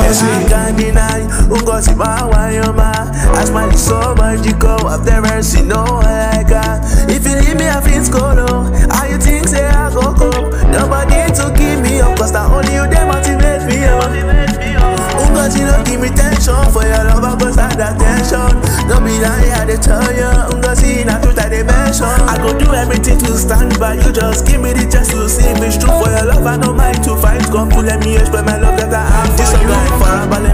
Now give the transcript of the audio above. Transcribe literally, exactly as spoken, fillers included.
I can't deny, who got see my wayoma. I smile is so magical, I've never seen no one like her. If you leave me, I feel solo. How you think say I go go? Nobody to keep me up, cause not only you they motivate me up. Who got you don't give me tension, for your love I go stand attention. Don't be lying, I dey tell you, who got see in a truth I dey mention. I go do everything to stand by you, just give me the chance to see me true. For your love I know mind to fight, come to let me explain my love that I have. This song like for a